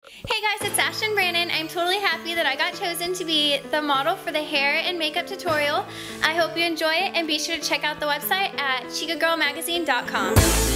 Hey guys, it's Ash and Brandon. I'm totally happy that I got chosen to be the model for the hair and makeup tutorial. I hope you enjoy it and be sure to check out the website at ChicaGirlMagazine.com.